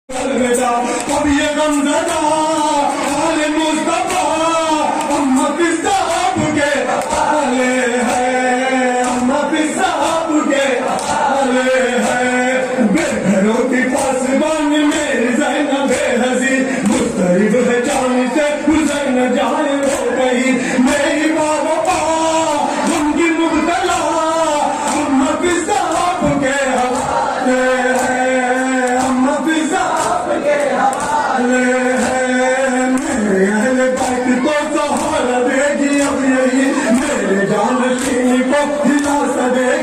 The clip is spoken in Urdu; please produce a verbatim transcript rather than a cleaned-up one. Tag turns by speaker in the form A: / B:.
A: اب یہ غم زدہ حال مصطفیٰ امت صاحب کے حوالے ہے، امت صاحب کے حوالے ہے۔ بے گھروں کی پاسبان میری زینب حزی مضطرب ہے جان سے گزر نہ جائے وہ کہیں، میری ماں وفا ان کی مبتلا امت صاحب کے حوالے ہے، امت صاحب کے حوالے ہے۔ میرے اہل بیت کو سہارا دے گی اب یہی، میرے جانشین کو دلاسا دے گی